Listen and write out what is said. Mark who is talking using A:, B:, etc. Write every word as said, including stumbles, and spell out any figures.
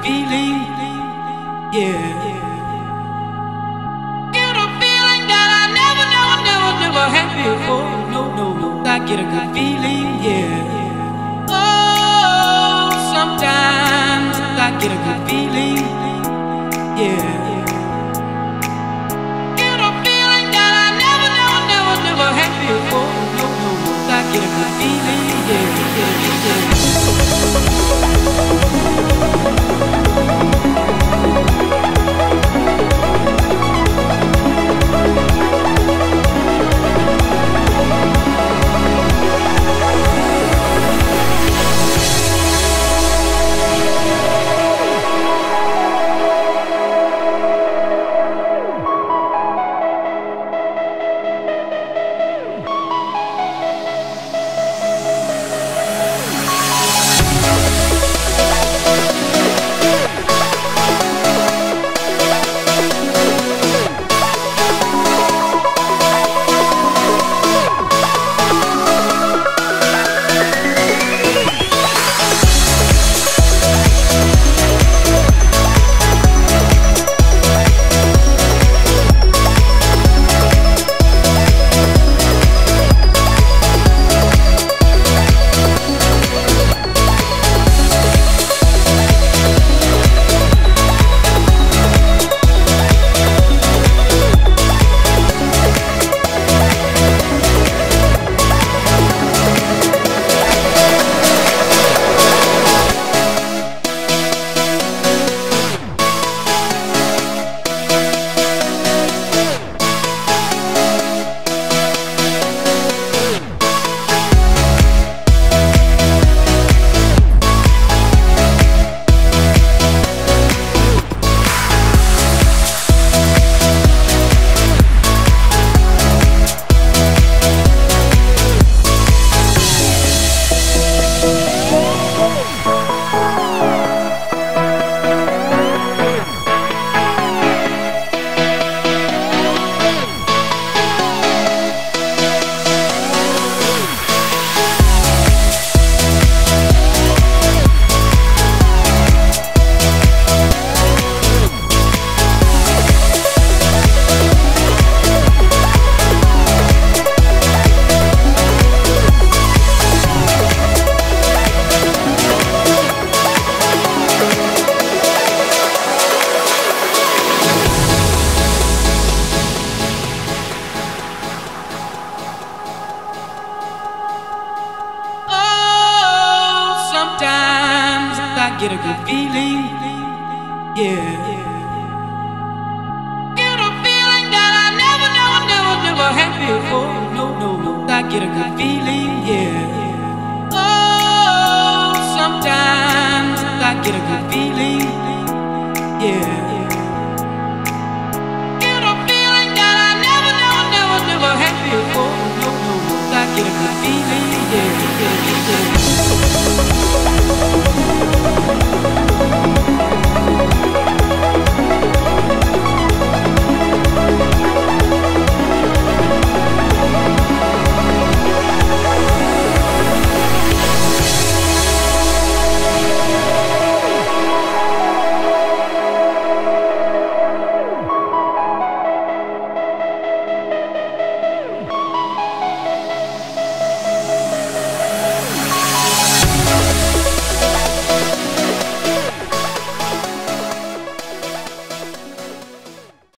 A: feeling, yeah. Get a feeling that I never, never, never, never had before. No, no, no. I get a good feeling, yeah. Oh, sometimes I get a good feeling, yeah. Get a feeling that I never, never, never, never had before. No, no, no. I get a good feeling, yeah, yeah, yeah. I get a good feeling, yeah. Get a feeling that I never, never, never, never had before. No, no, no. I get a good feeling.